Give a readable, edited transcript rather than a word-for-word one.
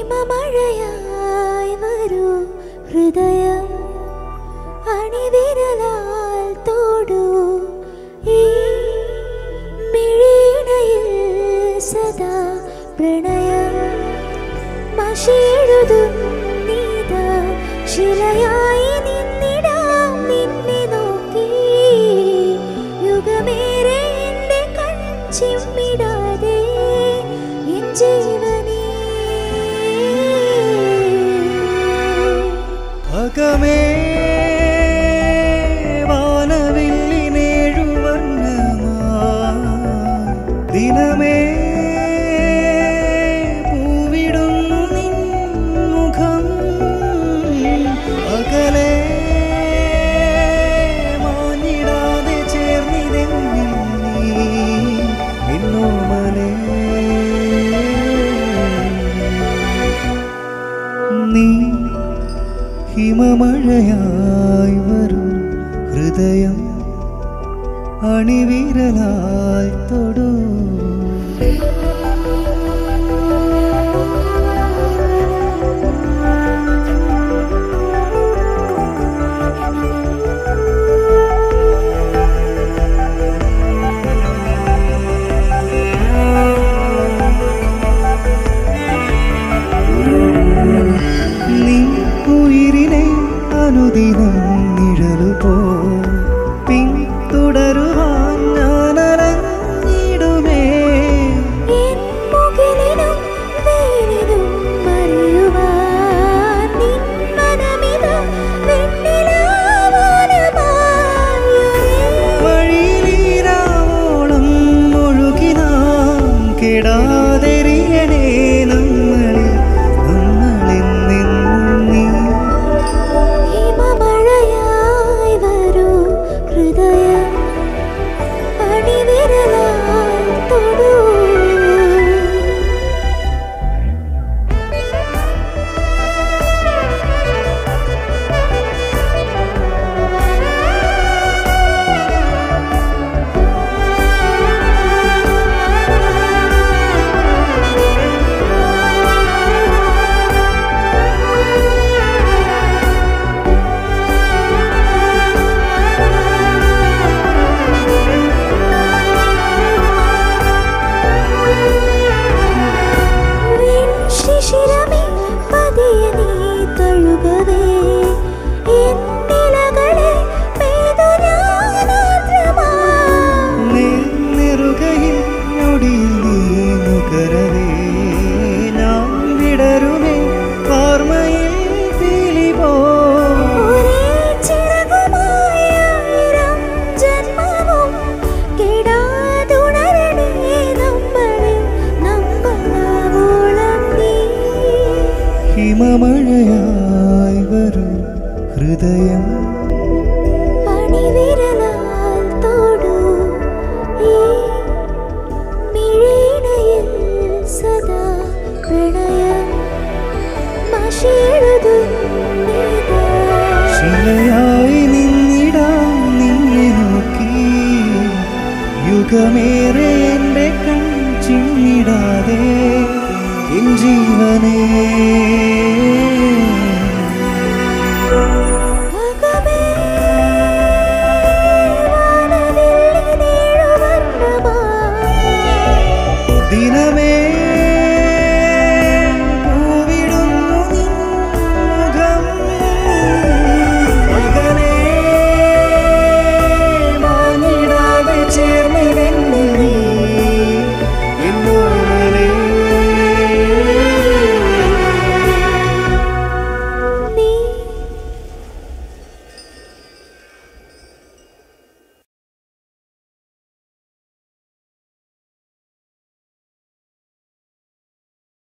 ഹിമമഴയായി വരൂ ഹൃദയം അണിവിരലാൽ തൊടൂ ഈ മിഴിയിണയിൽ സദാ പ്രണയം മഷിയെഴുതും നീതാ ശിലയായി നിന്നിടാം നിന്നെ നോക്കി യുഗമേറെ എൻ്റെ കൺചിമ്മിടാതെ എൻ ജീവനേ അകമേ വാനവില്ലിനേഴു വർണ്ണമായി ദിനമേ പൂവിടുന്നു നിൻ മുഖം അകലെ മാഞ്ഞിടാതെ ചേർന്നിതെന്നിൽ നീ എന്നോമലേ നീ ഹിമമഴയായി വരും ഹൃദയം അണിവിരലായി തൊടൂ അനുദിനം നിഴലുപോ പിന്തുടരുവാൻ ഞാനലഞ്ഞിടുമേ വഴിയിലീരാവോളം ഒഴുകിനാം കെടാതെറിയണേ ഹിമമഴയായി വരും ഹൃദയം അണിവിരലാൽ തൊടൂ ഈ മിഴിയിണയിൽ സദാ പ്രണയം മഷിയെഴുതും നീതാ ശിലയായി നിന്നിടാം നിന്നെ നോക്കി യുഗമേറെ എൻ്റെ കൺചിമ്മിടാതെ എൻ ജീവനേ ദിനമേ